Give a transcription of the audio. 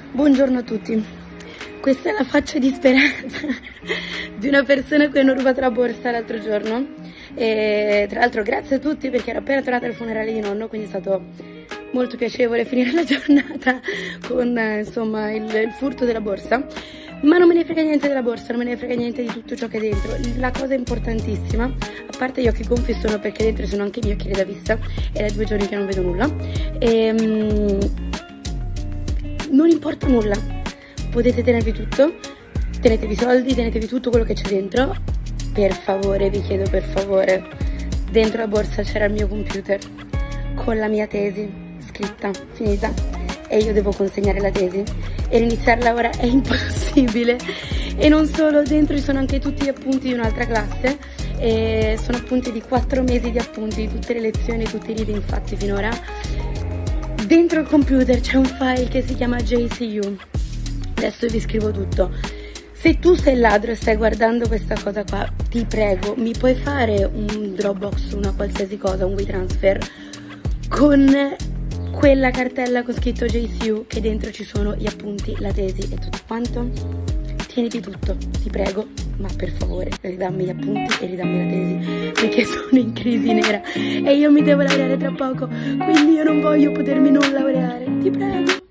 Buongiorno a tutti, questa è la faccia disperata di una persona a cui hanno rubato la borsa l'altro giorno e tra l'altro grazie a tutti perché ero appena tornata al funerale di nonno, quindi è stato molto piacevole finire la giornata con insomma il furto della borsa. Ma non me ne frega niente della borsa, non me ne frega niente di tutto ciò che è dentro. La cosa importantissima, a parte gli occhi gonfi, sono perché dentro sono anche i miei occhiali da vista e da 2 giorni che non vedo nulla. Non importa nulla, potete tenervi tutto, tenetevi i soldi, tenetevi tutto quello che c'è dentro. Per favore, vi chiedo per favore, dentro la borsa c'era il mio computer con la mia tesi scritta, finita, e io devo consegnare la tesi e iniziarla ora è impossibile. E non solo, dentro ci sono anche tutti gli appunti di un'altra classe e sono appunti di 4 mesi di appunti di tutte le lezioni, tutti i reading fatti finora. Dentro il computer c'è un file che si chiama JCU. Adesso vi scrivo tutto. Se tu sei ladro e stai guardando questa cosa qua, ti prego, mi puoi fare un Dropbox, una qualsiasi cosa, un WeTransfer con quella cartella con scritto JCU, che dentro ci sono gli appunti, la tesi e tutto quanto? Tieniti tutto, ti prego, ma per favore ridammi gli appunti e ridammi la tesi, perché sono in crisi nera e io mi devo laureare tra poco, quindi io non voglio potermi non laureare, ti prego.